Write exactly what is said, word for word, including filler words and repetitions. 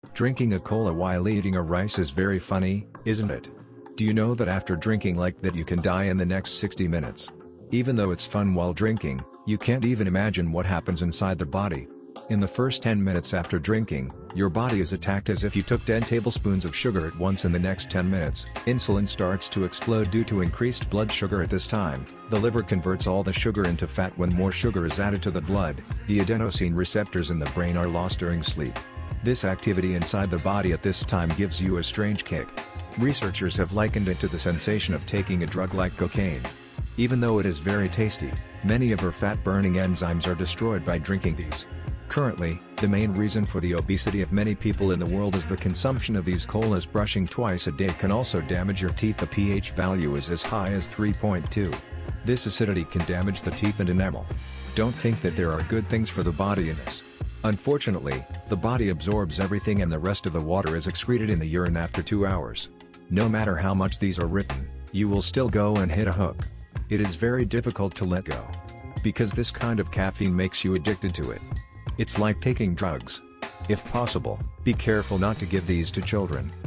Drinking a cola while eating a rice is very funny, isn't it? Do you know that after drinking like that you can die in the next sixty minutes? Even though it's fun while drinking, you can't even imagine what happens inside the body. In the first ten minutes after drinking, your body is attacked as if you took ten tablespoons of sugar at once. In the next ten minutes, insulin starts to explode due to increased blood sugar. At this time, the liver converts all the sugar into fat. When more sugar is added to the blood, the adenosine receptors in the brain are lost during sleep. This activity inside the body at this time gives you a strange kick. Researchers have likened it to the sensation of taking a drug like cocaine. Even though it is very tasty, many of our fat-burning enzymes are destroyed by drinking these. Currently, the main reason for the obesity of many people in the world is the consumption of these colas. Brushing twice a day can also damage your teeth. The pH value is as high as three point two. This acidity can damage the teeth and enamel. Don't think that there are good things for the body in this. Unfortunately, the body absorbs everything and the rest of the water is excreted in the urine after two hours. No matter how much these are written, you will still go and hit a hook. It is very difficult to let go. Because this kind of caffeine makes you addicted to it. It's like taking drugs. If possible, be careful not to give these to children.